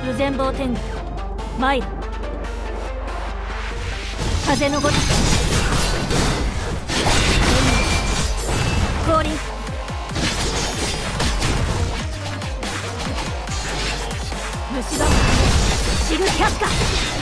無全貌天狗参る。風のごとく降臨。虫歯シル百科。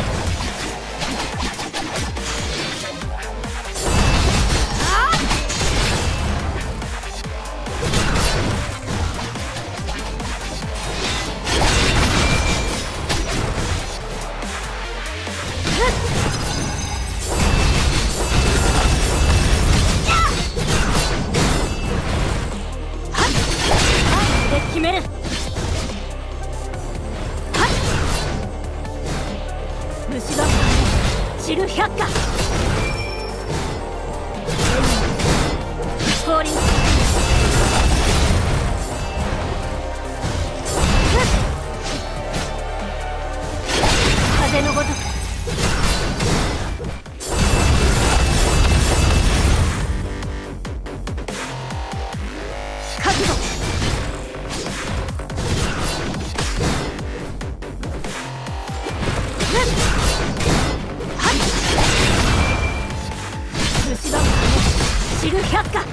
決める。虫歯シル百科。降臨。風のごとく覚悟。虫歯シル百科。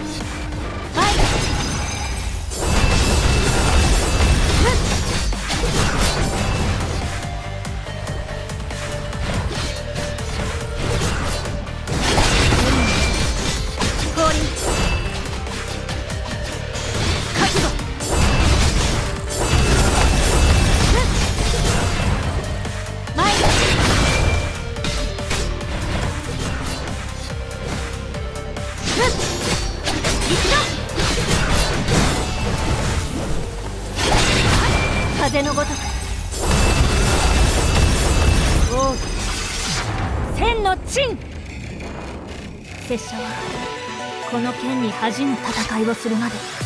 降臨。覚悟。前に。風のごとく王が千の鎮。拙者はこの剣に恥じぬ戦いをするまで